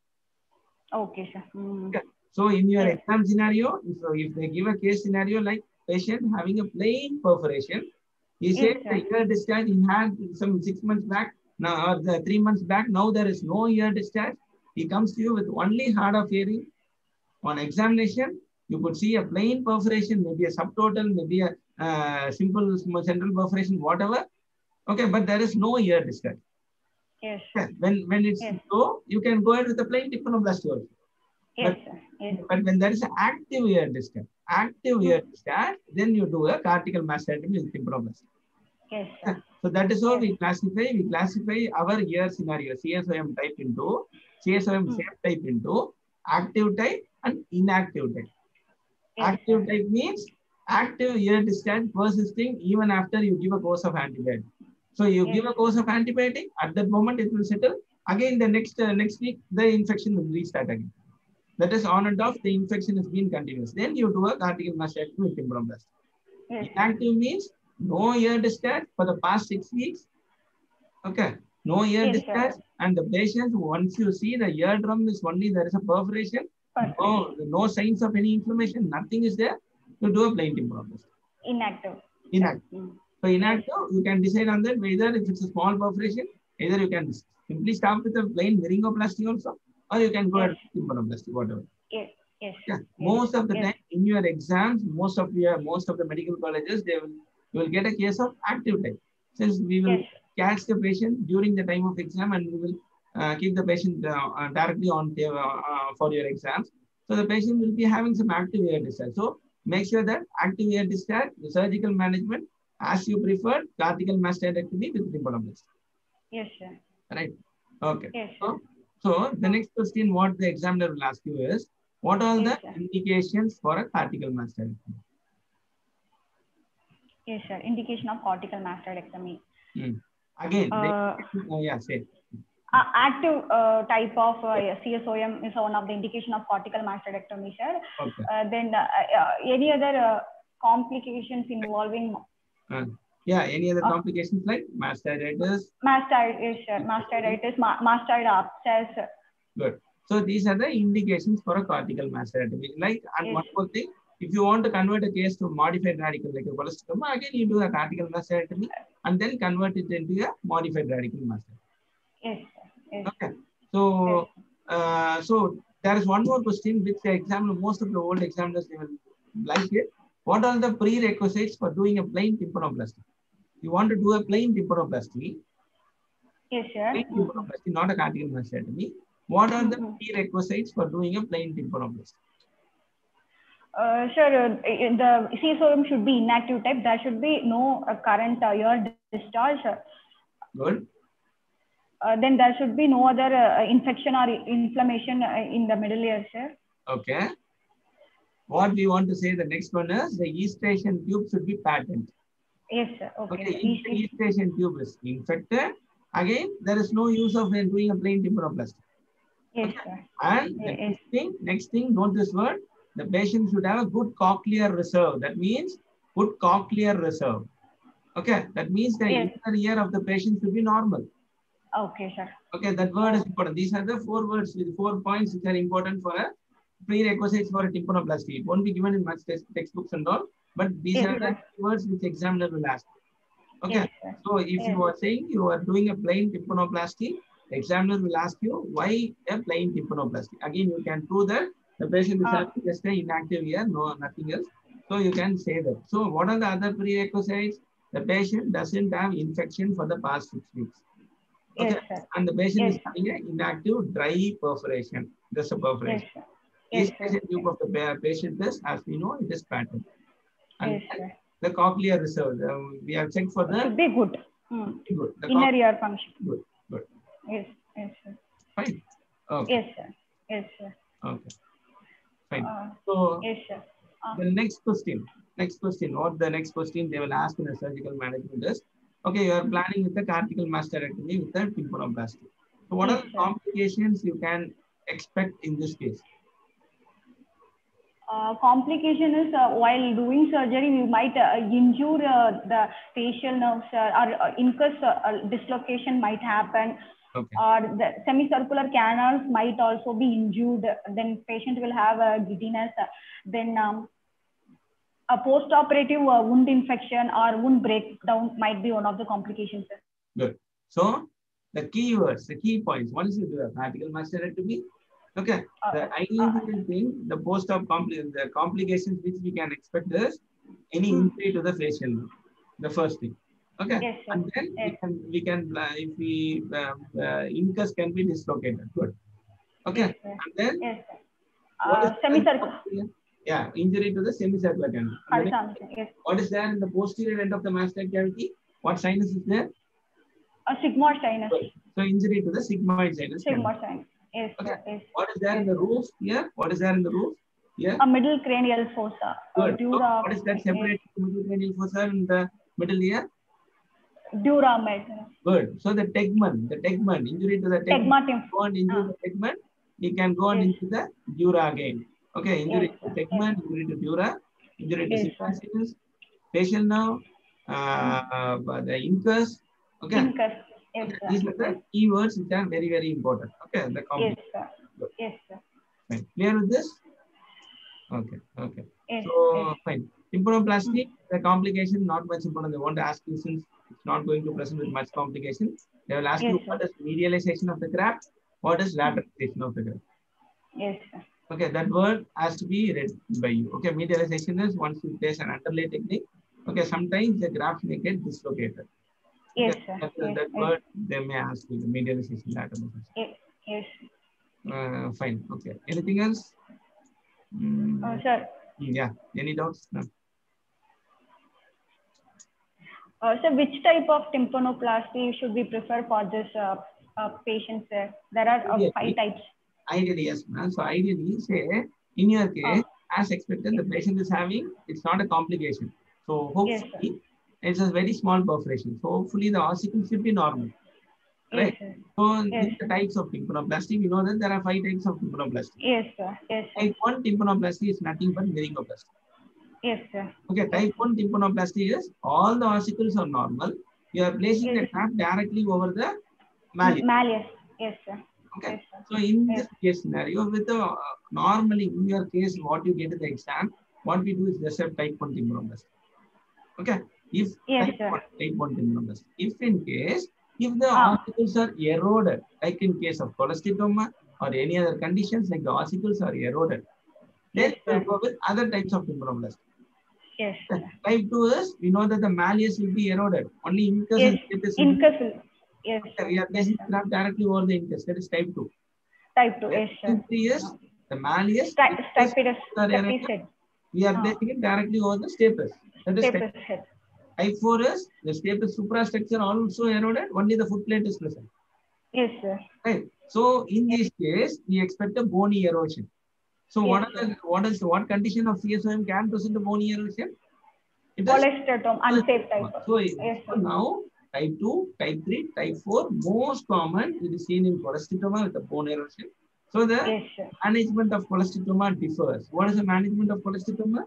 Okay, sir. Mm. Okay. So in your yes. exam scenario, if, if they give a case scenario like patient having a plain perforation, he said yes, the ear discharge he had some six months back, now or the three months back, now there is no ear discharge. He comes to you with only hard of hearing. On examination, you could see a plain perforation, maybe a subtotal, maybe a uh, simple central perforation, whatever. Okay, but there is no ear discharge. Yes. Okay. When when it's yes. low, you can go ahead with the plain tympanoplasty also. Yes, but, yes. but when there is an active ear discharge, active mm. ear discharge, then you do a cortical mastectomy with tympanoplasty. Yes, sir. So that is how yes. we classify. We classify our ear scenario C S O M type into C S O M mm. type into active type and inactive type. Yes, active sir. Type means active ear discharge persisting even after you give a course of antibiotic. So you yes. give a course of antibiotic, at that moment it will settle. Again, the next uh, next week the infection will restart again. That is on and off. The infection has been continuous. Then you do a cortical mastectomy with tympanoplasty. Yes. Inactive means no ear discharge for the past six weeks. Okay, no ear yes, discharge, sir. And the patient once you see the eardrum is only there is a perforation. Perfect. No, no signs of any inflammation. Nothing is there. You do a plain tympanoplasty. Inactive. Inactive. Mm. So inactive, yes. You can decide on that whether if it's a small perforation, either you can simply start with a plain meringoplasty also, or you can go yes. at tympanoplasty, whatever. Yes. Yes. Yeah. Yes. Most of the yes. time in your exams, most of your most of the medical colleges, they will you will get a case of active type. Since we will yes. catch the patient during the time of exam and we will uh, keep the patient uh, uh, directly on the, uh, uh, for your exams. So the patient will be having some active ear discharge. So make sure that active ear discharge, the surgical management, as you prefer, cortical mastectomy with tympanoplasty. Yes, sir. Right. Okay. Yes, so, so the next question, what the examiner will ask you is, what are yes, the sir. indications for a cortical mastectomy? Yes, sir. Indication of cortical mastoidectomy. Hmm. Again, Uh, they, oh, yeah, say. Uh, active uh, type of uh, C S O M is one of the indication of cortical mastoidectomy, sir. Okay. Uh, then uh, uh, any other uh, complications involving? Uh, yeah, any other complications uh, like mastoiditis? Mastoiditis, sir. Mastoiditis, ma mastoid abscess. Good. So these are the indications for a cortical mastoidectomy. Like, and yes. one more thing, if you want to convert a case to modified radical like a cholesteatoma, again you do a cortical mastoidectomy and then convert it into a modified radical mastoidectomy. Yes. Yes. Okay. So, yes. uh, so there is one more question which the examiner, most of the old examiners, they will like it. What are the prerequisites for doing a plain tympanoplasty? You want to do a plain tympanoplasty. Yes, sir. Plain tympanoplasty, not a cortical mastoidectomy. What are the prerequisites for doing a plain tympanoplasty? Uh, sure, uh, the C S O M should be inactive type. There should be no uh, current uh, ear discharge. Good. Uh, then there should be no other uh, infection or inflammation uh, in the middle ear, sir. Okay. What we want to say, the next one is the Eustachian tube should be patent. Yes, sir. Okay. Okay. If the Eustachian tube is infected, again, there is no use of doing a plain tympanoplasty. Yes, okay. sir. And the yes. next thing, next thing, note this word, the patient should have a good cochlear reserve. That means good cochlear reserve. Okay. That means the yes. inner ear of the patient should be normal. Okay, sir. Okay, that word is important. These are the four words with four points which are important for a prerequisites for a tympanoplasty. It won't be given in much text, textbooks and all, but these yes, are the words which examiner will ask. Okay, yes, so if yes. you are saying you are doing a plain tympanoplasty, the examiner will ask you why a plain tympanoplasty. Again, you can prove that the patient is uh. having just an inactive ear, no nothing else. So you can say that. So what are the other prerequisites? The patient doesn't have infection for the past six weeks. Okay, yes, and the patient yes, is having an inactive dry perforation. Just a perforation. Yes, yes, this tube of the patient is, as we know, it is patent. And yes, the cochlear reserve, um, we have checked for the. It should be good. Hmm. Good. The inner ear function. Good, good. Yes, yes, sir. Fine. Okay. Yes, sir. Yes, sir. Okay. Fine. Uh, so, yes, sir. Uh, the next question, next question, or the next question they will ask in a surgical management is, okay, you are planning with the cortical mastoidectomy with the tympanoplasty. So what yes, are the complications you can expect in this case? Uh, complication is uh, while doing surgery, you might uh, injure uh, the facial nerves uh, or uh, incus uh, dislocation might happen. Okay. Or the semicircular canals might also be injured. Then patient will have a giddiness. Then um, a post-operative uh, wound infection or wound breakdown might be one of the complications. Good. So the key words, the key points. Once you do a cortical mastoidectomy, okay. Uh, the ideal uh, thing, the post-op compli the complications which we can expect is any hmm. injury to the facial nerve. The first thing. Okay. Yes, and then yes. we can we can uh, if we uh, uh, incus can be dislocated. Good. Okay. Yes, and then yes, uh, semicircular. Yeah, injury to the semicircular canal. Yes. What is there in the posterior end of the mastoid cavity? What sinus is there? A sigmoid sinus. Good. So injury to the sigmoid sinus. Sigmoid sinus. Yes, okay. Yes. What is there yes. in the roof here? What is there in the roof here? A middle cranial fossa. Good. Dura, so what is that separate yes. middle cranial fossa in the middle ear? Dura med. Good. So the tegmen, the tegmen, injury to the tegmen. Tegma. Go on injury uh. to the tegmen. You can go on yes. into the dura again. Okay, injury yes. to tegmen, yes. injury to dura, injury to yes. sinus, facial nerve, uh, uh, the incus. Okay. Incus. Yes, okay. These are the key words which are very, very important. Okay. The yes, sir. Good. Yes, sir. Fine. Clear with this? Okay. Okay. Yes. So yes. fine. Tympanoplasty, mm-hmm. the complication not much important. They want to ask you since it's not going to present with much complication. They will ask yes, you sir. What is medialization of the graft, what is lateralization of the graft. Yes, sir. Okay, that word has to be read by you. Okay, medialization is once you place an underlay technique. Okay, sometimes the graft may get dislocated. Yes, okay, sir. That, yes, that yes. word they may ask you, the medialization, lateralization. Yes. yes. Uh, fine. Okay. Anything else? Mm. Uh, sir. Yeah. Any doubts? No. Uh, so, which type of tympanoplasty should we prefer for this uh, uh, patients? Uh, there are uh, yeah, five types. Ideally, yes, ma'am. So, ideally, say in your case, uh, as expected, the patient is having, it's not a complication. So, hopefully, yes, It's a very small perforation. So hopefully the ossicle should be normal. Right. Yes, so yes. these are types of tympanoplasty. We know that there are five types of tympanoplasty. Yes, sir. Yes, sir. Type one tympanoplasty is nothing but laryngoplasty. Yes, sir. Okay, type one tympanoplasty is all the ossicles are normal. You are placing yes. the trap directly over the malleus. Malleus. Yes, sir. Okay. Yes, sir. So in yes. this case scenario, with the uh, normally in your case, what you get in the exam, what we do is just a type one tympanoplasty. Okay. If yes, type, sir. one, type one tympanoplasty. If in case, if the ah. ossicles are eroded, like in case of cholesteatoma or any other conditions, like the ossicles are eroded, then yes, we will go with other types of tympanoplasty. Yes. Type two is, we know that the malleus will be eroded. Only incus yes. and stapes Incus will. Yes. Okay, we are placing yes, trap directly over the incus. That is type two. Type two. Yes, sir. Type three is the malleus. Stapes head. We are placing it directly over the stapes. That is type. head. Type four is the stapes suprastructure also eroded. Only the foot plate is present. Yes, sir. Right. So in yes. this case, we expect a bony erosion. So yes, what are the what is what condition of C S O M can present a bony erosion? It is cholesteatoma, unsafe type. So, yes, so now type two, type three, type four, most common it is seen in cholesteatoma with the bone erosion. So the yes, management of cholesteatoma differs. What is the management of cholesteatoma?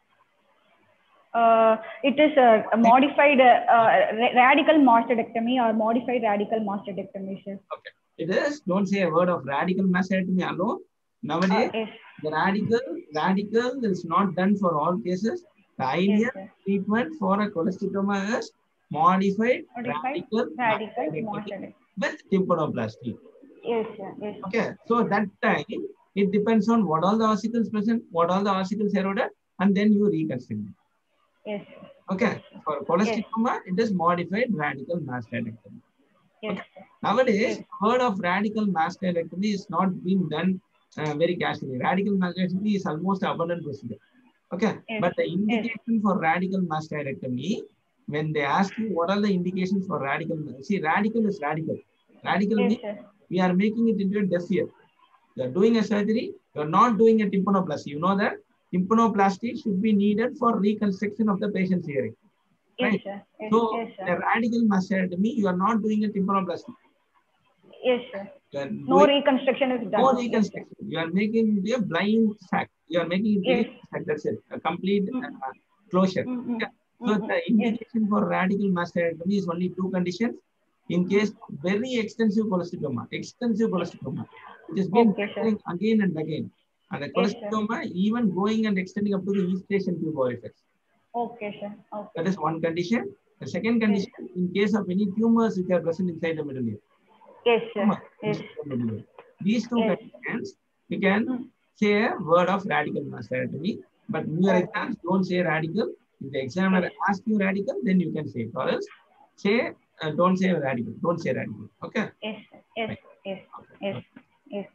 Uh, it is a, a modified uh, uh, radical mastectomy or modified radical mastectomy. Sir. Okay. It is, don't say a word of radical mastectomy alone. Nowadays, uh, yes. the radical, radical is not done for all cases. The ideal yes, treatment for a cholesteatoma is modified, modified radical, radical mastectomy with tympanoplasty. Yes, sir. Yes. Okay. So that time, it depends on what all the ossicles present, what all the ossicles eroded, and then you reconstruct it. Yes. Okay. For cholesteatoma, yes. it is modified radical mastectomy. Yes. Okay. Nowadays, yes. the word of radical mastectomy is not being done uh, very casually. Radical mastectomy is almost an abundant procedure. Okay. Yes. But the indication yes. for radical mastectomy, when they ask you what are the indications for radical, see, radical is radical. Radical yes, means sir. we are making it into a deaf ear. You are doing a surgery, you are not doing a tympanoplasty. You know that tympanoplasty should be needed for reconstruction of the patient's hearing. Right? Yes, sir. Yes, so, yes, sir. the radical mastectomy, you are not doing a tympanoplasty. Yes, sir. No reconstruction is done. No reconstruction. Yes, you are making it a blind sac. You are making it yes. a sac. That's it. A complete mm. uh, closure. Mm -hmm. yeah. So, mm -hmm. the indication yes. for radical mastectomy is only two conditions. In case of very extensive cholesteatoma, extensive cholesteatoma, it is being okay, again and again. And the cholesteatoma yes, even going and extending up to the Eustachian tube orifice. Okay, sir. Okay. That is one condition. The second condition, yes. in case of any tumors which are present inside the middle ear. Yes, sir. Yes. The These two yes. conditions, we can mm. say a word of radical mastectomy. But in your okay. exams, don't say radical. If the examiner yes. asks you radical, then you can say it. Or else, say Uh, don't say radical. Don't say radical. Okay. Yes. Yes. Right. Yes. Okay. Yes. Yes.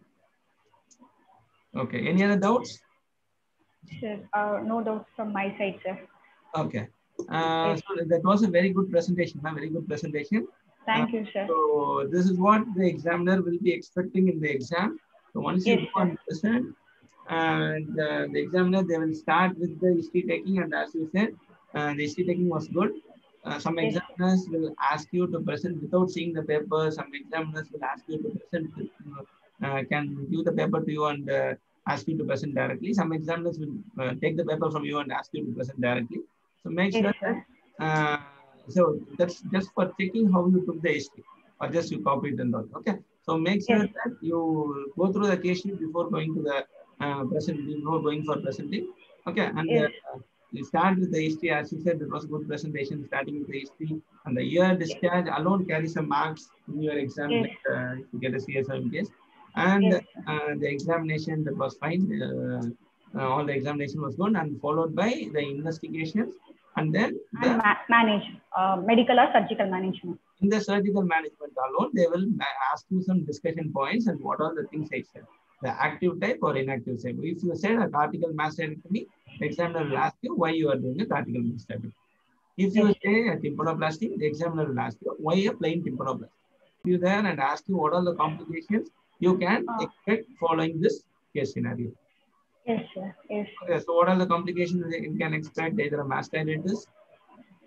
Okay. Any other doubts? Sir, uh, no doubts from my side, sir. Okay. Uh, yes. So that was a very good presentation. A very good presentation. Thank uh, you, sir. So this is what the examiner will be expecting in the exam. So once yes, you go and present, and uh, the examiner, they will start with the history taking, and as you said, uh, the history taking was good. Uh, some yes. examiners will ask you to present without seeing the paper. Some examiners will ask you to present, uh, can give the paper to you and uh, ask you to present directly. Some examiners will uh, take the paper from you and ask you to present directly. So make yes, sure that, uh, so that's just for checking how you took the history or just you copied and all. Okay. So make sure yes. that you go through the case sheet before going to the uh, present, before going for presenting. Okay. And yes. uh, You start with the history, as you said, it was a good presentation, starting with the history. And the year discharge alone carries some marks in your exam, yes. like, uh, to get a C S O M case. And yes. uh, the examination, that was fine. Uh, uh, all the examination was good, and followed by the investigations. And then the and ma manage, uh, medical or surgical management. In the surgical management alone, they will ask you some discussion points and what are the things I said. The active type or inactive type. If you said a cortical mastectomy, the examiner will ask you why you are doing a cortical mastectomy. If you yes. say a tympanoplasty, the examiner will ask you why a plain tympanoplasty. If you there and ask you what are the complications you can uh, expect following this case scenario. Yes, sir. Yes. Okay, so what are the complications you can expect? Either a mastitis,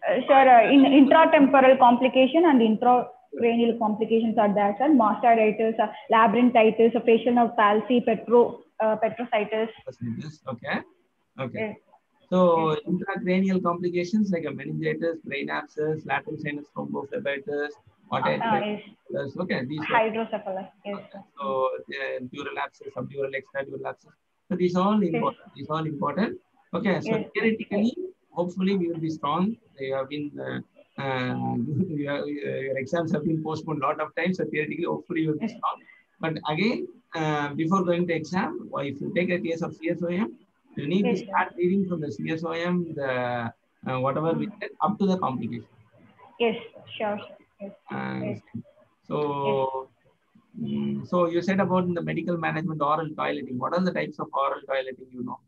Uh, sir, uh, in intratemporal complication and intracranial complications are there, sir. Mastoiditis, uh, labyrinthitis, uh, facial nerve palsy, petro, uh, petrositis. Okay. Okay. Yes. So Yes. intracranial complications like a meningitis, brain abscess, lateral sinus thrombophlebitis, otitis. Uh, yes. Okay, these hydrocephalus. Yes. Okay. So uh, dural abscess, subdural, extradural abscess. So these are all important. Yes. These are all important. Okay. So yes. Theoretically, yes. hopefully we will be strong. They have been uh, uh, your, your exams have been postponed a lot of times. So theoretically, hopefully you will be strong. But again, uh, before going to exam, if you take a case of C S O M, you need yes, to start sir. reading from the C S O M, the uh, whatever mm. we said, up to the complication. Yes, sure. Yes. Uh, yes. So, yes. um, so you said about in the medical management oral toileting. What are the types of oral toileting you know?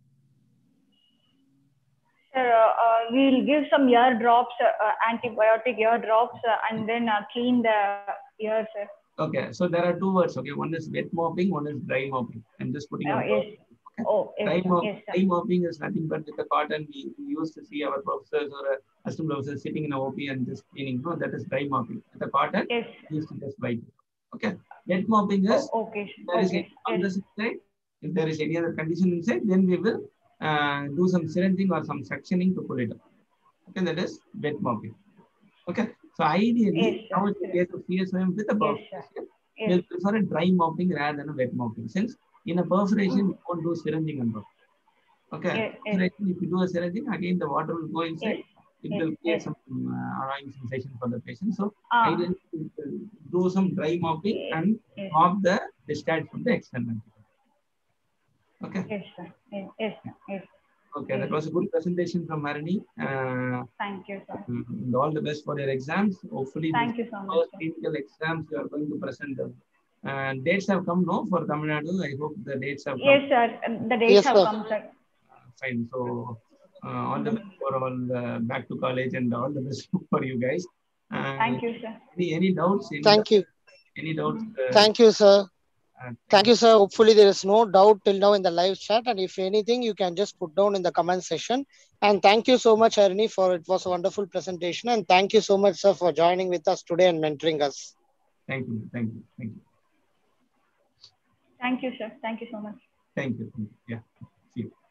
Sir, uh, uh, we'll give some ear drops, uh, antibiotic ear drops, uh, and then uh, clean the ears. Sir. Okay, so there are two words. Okay, one is wet mopping, one is dry mopping. I'm just putting oh, a yes. Okay. Oh, yes, dry, mop yes, dry mopping is nothing but with the cotton. We, we used to see our professors or uh, assistant professors sitting in a O P and just cleaning. No, that is dry mopping. With the cotton, yes. we used to just wipe it. Okay. Wet mopping is oh, okay. if there is okay. any yes. inside, if there is any other condition inside, then we will uh, do some syringing or some suctioning to pull it up. Okay, that is wet mopping. Okay. So ideally, yes, now in the case of C S O M with a perforation, yes, we'll prefer a dry mopping rather than a wet mopping. Since in a perforation, mm. you won't do syringing and all. Okay. Yes, yes. If you do a syringing, again the water will go inside. Yes. It yes. will create yes. some uh, annoying sensation for the patient. So ah. ideally, do some dry mopping yes. and yes. mop the discharge from the external. Okay. Yes, sir. Yes. Yes. yes. Okay, yes. that was a good presentation from Harini. Uh, Thank you, sir. And all the best for your exams. Hopefully, thank you so much. clinical exams you are going to present them. And dates have come, no, for Tamil Nadu. I hope the dates have come. Yes, sir. The dates yes, have sir. come, sir. Uh, fine. So, uh, all the best for all uh, back to college and all the best for you guys. Uh, thank you, sir. Any any doubts? Any thank doubts? you. Any doubts? Uh, thank you, sir. Uh, Thank you, sir. Hopefully, there is no doubt till now in the live chat. And if anything, you can just put down in the comment section. And thank you so much, Harini, for it was a wonderful presentation. And thank you so much, sir, for joining with us today and mentoring us. Thank you. Thank you. Thank you. Thank you, sir. Thank you so much. Thank you. Yeah. See you.